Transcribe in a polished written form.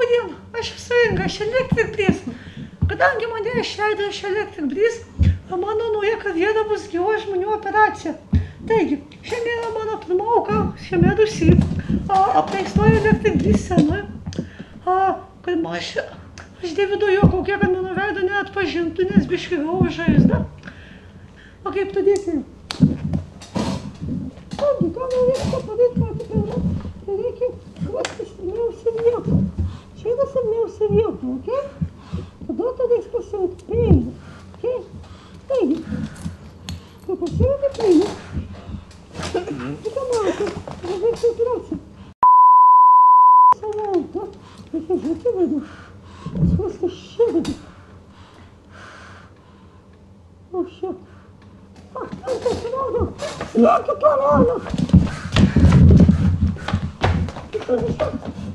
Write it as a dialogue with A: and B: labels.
A: Labą dieną, aš esu Inga iš Electric Breeze. Kadangi mane išleido iš Electric Breeze, mano nauja karjera bus gyvos žmonių operacija. Taigi, šiandien mano pirma auka šiame Rūsy, apleistoje Electric Breeze scenoje. Aš Deivido Jokauke, kad mano veido neatpažintų, nes biškį gavau žaizdą. O kaip padėti? Taigi, ką norėsite padaryti, matyti pirma, tai reikia krasti silpniausią vietą. Čia yra silpniausia vieta, ok? Tada turės pasirinkti peilį, ok? Taigi, kai pasirinkti peilį, kita matė, padaryti operaciją. Savaitę, reikia žiūrėti vidų, svasti širdį. O, shit. Rankas rodo, sliekį parodo.